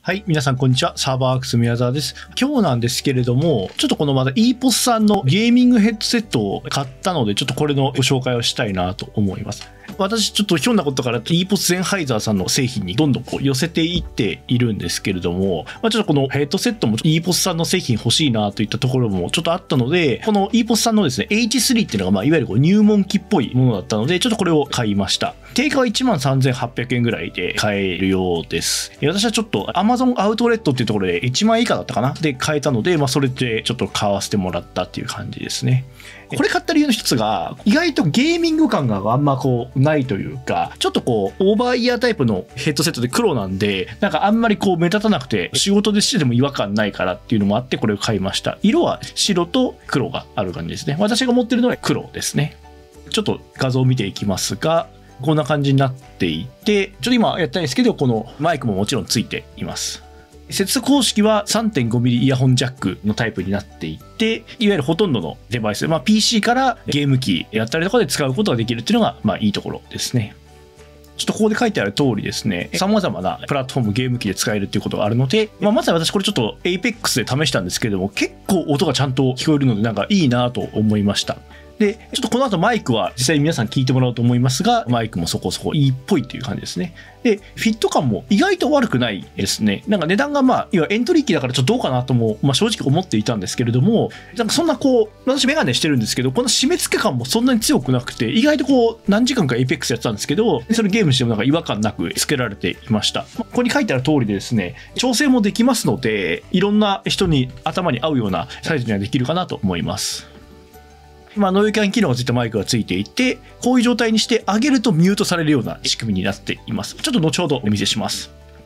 はい。皆さん、こんにちは。サーバーアークス宮沢です。今日なんですけれども、ちょっとこのまた EPOS さんのゲーミングヘッドセットを買ったので、ちょっとこれのご紹介をしたいなと思います。私、ちょっとひょんなことから EPOS ゼンハイザーさんの製品にどんどん寄せていっているんですけれども、ちょっとこのヘッドセットも EPOS さんの製品欲しいなといったところもちょっとあったので、この EPOS さんのですね、H3 っていうのがいわゆる入門機っぽいものだったので、ちょっとこれを買いました。定価は 13,800 円ぐらいで買えるようです。私はちょっと Amazon アウトレットっていうところで1万円以下だったかなで買えたので、それでちょっと買わせてもらったっていう感じですね。これ買った理由の一つが、意外とゲーミング感があんまないというか、ちょっとオーバーイヤータイプのヘッドセットで黒なんで、なんかあんまり目立たなくて、仕事でしてでも違和感ないからっていうのもあって、これを買いました。色は白と黒がある感じですね。私が持ってるのは黒ですね。ちょっと画像を見ていきますが、こんな感じになっていて、ちょっと今やったんですけど、このマイクももちろんついています。接続方式は 3.5mm イヤホンジャックのタイプになっていて、いわゆるほとんどのデバイス、PC からゲーム機やったりとかで使うことができるっていうのが、いいところですね。ちょっとここで書いてある通りですね、様々なプラットフォームゲーム機で使えるっていうことがあるので、まずは私これちょっと Apex で試したんですけれども、結構音がちゃんと聞こえるのでなんかいいなと思いました。で、ちょっとこの後マイクは実際に皆さん聞いてもらおうと思いますが、マイクもそこそこいいっぽいっていう感じですね。で、フィット感も意外と悪くないですね。なんか値段が要はエントリー機だからちょっとどうかなとも、正直思っていたんですけれども、なんかそんな私メガネしてるんですけど、この締め付け感もそんなに強くなくて、意外と何時間か Apex やってたんですけど、それゲームしてもなんか違和感なくつけられていました。ここに書いてある通りでですね、調整もできますので、いろんな人に頭に合うようなサイズにはできるかなと思います。ノイキャン機能がついたマイクがついていて、こういう状態にして上げるとミュートされるような仕組みになっています。ちょっと後ほどお見せします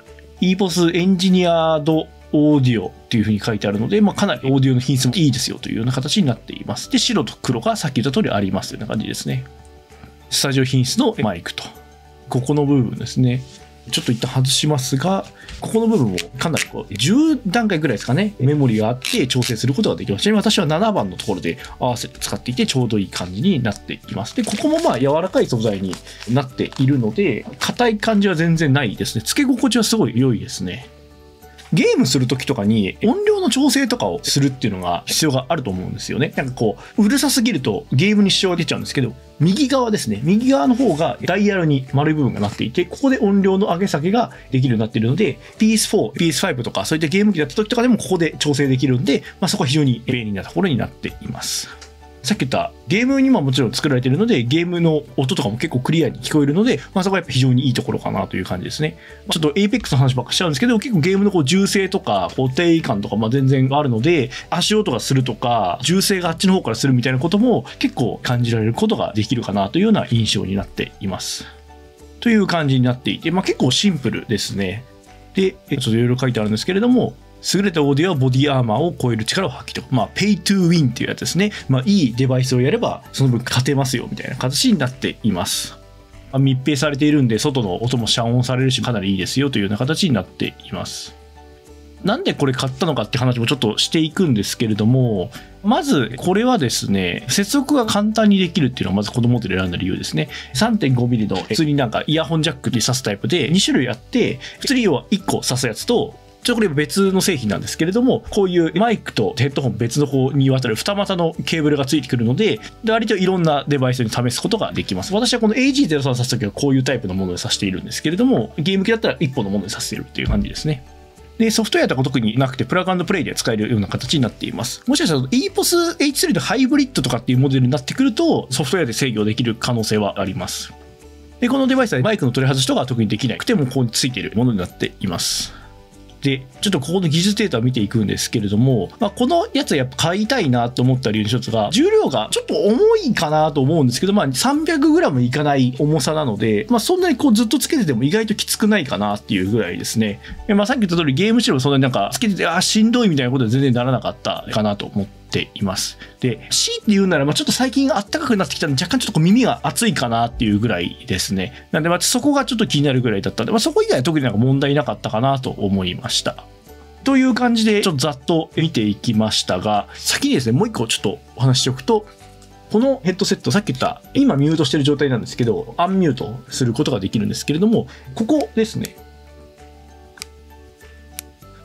。EPOS エンジニアドオーディオっていう風に書いてあるので、かなりオーディオの品質もいいですよというような形になっています。で、白と黒がさっき言った通りありますというような感じですね。スタジオ品質のマイクと、ここの部分ですね。ちょっと一旦外しますが、ここの部分もかなり10段階ぐらいですかね、メモリがあって調整することができます。ちなみに私は7番のところで合わせて使っていてちょうどいい感じになっています。で、ここも柔らかい素材になっているので、硬い感じは全然ないですね。付け心地はすごい良いですね。ゲームするときとかに音量の調整とかをするっていうのが必要があると思うんですよね。なんかうるさすぎるとゲームに支障が出ちゃうんですけど、右側ですね。右側の方がダイヤルに丸い部分がなっていて、ここで音量の上げ下げができるようになっているので、PS4、PS5 とかそういったゲーム機だった時とかでもここで調整できるんで、そこは非常に便利なところになっています。さっき言ったゲームにももちろん作られているので、ゲームの音とかも結構クリアに聞こえるので、そこはやっぱ非常にいいところかなという感じですね。ちょっと Apex の話ばっかしちゃうんですけど、結構ゲームの銃声とか固定感とか全然あるので、足音がするとか、銃声があっちの方からするみたいなことも結構感じられることができるかなというような印象になっています。という感じになっていて、結構シンプルですね。で、ちょっといろいろ書いてあるんですけれども、優れたオーディオはボディアーマーを超える力を発揮と。ペイトゥーウィンっていうやつですね。いいデバイスをやれば、その分勝てますよみたいな形になっています。密閉されているんで、外の音も遮音されるし、かなりいいですよというような形になっています。なんでこれ買ったのかって話もちょっとしていくんですけれども、まずこれはですね、接続が簡単にできるっていうのがまずこのモデル選んだ理由ですね。3.5mm の普通になんかイヤホンジャックで挿すタイプで2種類あって、普通に要は1個挿すやつと、これ別の製品なんですけれども、こういうマイクとヘッドホン別の方にわたる二股のケーブルがついてくるので、割といろんなデバイスに試すことができます。私はこの AG03 を挿すときはこういうタイプのもので挿しているんですけれども、ゲーム機だったら1本のもので挿しているっていう感じですね。で、ソフトウェアとか特になくて、プラグ&プレイで使えるような形になっています。もしかしたら EPOS H3 のハイブリッドとかっていうモデルになってくると、ソフトウェアで制御できる可能性はあります。で、このデバイスはマイクの取り外しとかは特にできなくても、ここについているものになっています。で、ちょっとここの技術データを見ていくんですけれども、このやつはやっぱ買いたいなと思った理由の一つが、重量がちょっと重いかなと思うんですけど、300g いかない重さなので、そんなにずっとつけてても意外ときつくないかなっていうぐらいですね。さっき言った通りゲームしてもそんなになんかつけてて、しんどいみたいなことは全然ならなかったかなと思っています。で、強いて言うなら、ちょっと最近暖かくなってきたので、若干ちょっと耳が熱いかなっていうぐらいですね。なんで、そこがちょっと気になるぐらいだったんで、そこ以外は特になんか問題なかったかなと思いました。という感じで、ちょっとざっと見ていきましたが、先にですね、もう一個ちょっとお話ししておくと、このヘッドセット、さっき言った、今ミュートしてる状態なんですけど、アンミュートすることができるんですけれども、ここですね。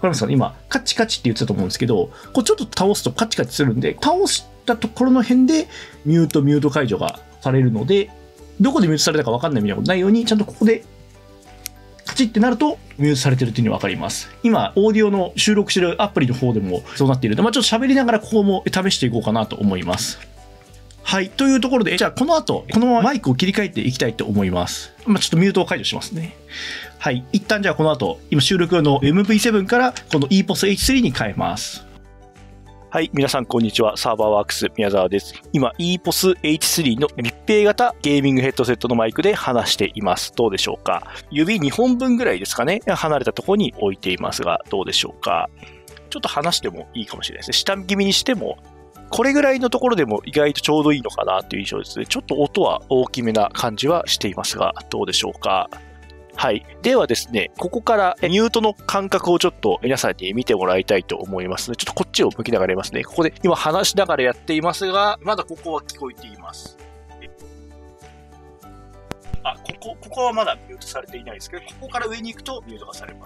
かりますかね、今、カチカチって言ってたと思うんですけど、こうちょっと倒すとカチカチするんで、倒したところの辺でミュート解除がされるので、どこでミュートされたか分かんないみたいなことないように、ちゃんとここでカチってなるとミュートされてるっていうのが分かります。今、オーディオの収録してるアプリの方でもそうなっているので、ちょっと喋りながらここも試していこうかなと思います。はい。というところで、じゃあこの後、このままマイクを切り替えていきたいと思います。ちょっとミュートを解除しますね。はい。一旦じゃあこの後、今収録用の MV7 からこの EPOS H3 に変えます。はい。皆さんこんにちは。サーバーワークス宮沢です。今 EPOS H3 の密閉型ゲーミングヘッドセットのマイクで話しています。どうでしょうか。指2本分ぐらいですかね。離れたところに置いていますが、どうでしょうか。ちょっと離してもいいかもしれないですね。下気味にしても、これぐらいのところでも意外とちょうどいいのかなという印象ですね。ちょっと音は大きめな感じはしていますが、どうでしょうか。はい。ではですね、ここからミュートの感覚をちょっと皆さんに見てもらいたいと思いますので、ちょっとこっちを向きながらやりますね。ここで今話しながらやっていますが、まだここは聞こえています。ここはまだミュートされていないですけど、ここから上に行くとミュートがされます。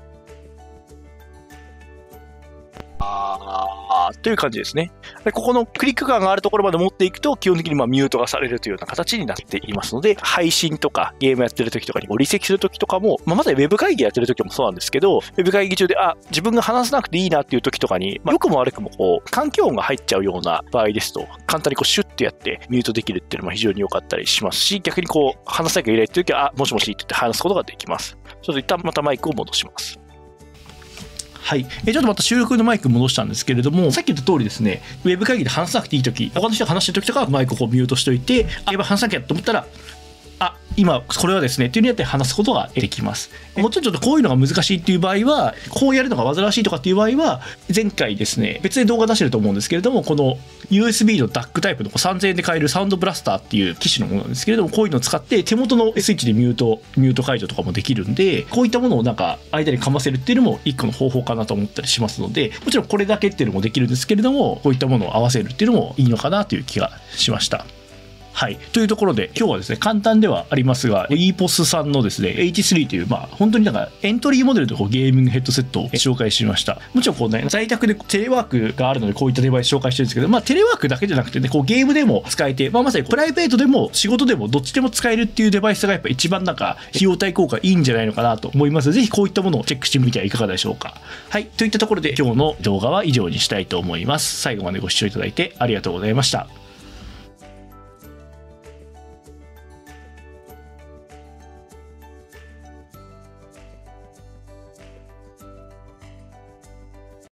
という感じですね。でここのクリック感があるところまで持っていくと、基本的にミュートがされるというような形になっていますので、配信とかゲームやってる時とかに離席する時とかも、まさにウェブ会議やってる時もそうなんですけど、ウェブ会議中で、自分が話さなくていいなっていう時とかに、良くも悪くも環境音が入っちゃうような場合ですと、簡単にシュッとやってミュートできるっていうのも非常に良かったりしますし、逆に話さなきゃいけないっていう時は、もしもしって言って話すことができます。ちょっと一旦またマイクを戻します。はい。ちょっとまた収録のマイク戻したんですけれども、さっき言った通りですね、ウェブ会議で話さなくていいとき、他の人が話してるときとかはマイクをミュートしておいて、やっぱ話さなきゃと思ったら、今これはですねっていうのやって話すことができます。もちろんちょっとこういうのが難しいっていう場合は、こうやるのが煩わしいとかっていう場合は、前回ですね別で動画出してると思うんですけれども、この USB の DAC タイプの3000円で買えるサウンドブラスターっていう機種のものなんですけれども、こういうのを使って手元のスイッチでミュート解除とかもできるんで、こういったものを間にかませるっていうのも一個の方法かなと思ったりしますので、もちろんこれだけっていうのもできるんですけれども、こういったものを合わせるっていうのもいいのかなという気がしました。はい。というところで、今日はですね、簡単ではありますが、EPOS さんのですね、H3 という、本当にエントリーモデルのゲーミングヘッドセットを紹介しました。もちろん在宅でテレワークがあるので、こういったデバイス紹介してるんですけど、テレワークだけじゃなくてね、ゲームでも使えて、まさにプライベートでも仕事でもどっちでも使えるっていうデバイスがやっぱ一番費用対効果いいんじゃないのかなと思いますので、ぜひこういったものをチェックしてみてはいかがでしょうか。はい。といったところで、今日の動画は以上にしたいと思います。最後までご視聴いただいてありがとうございました。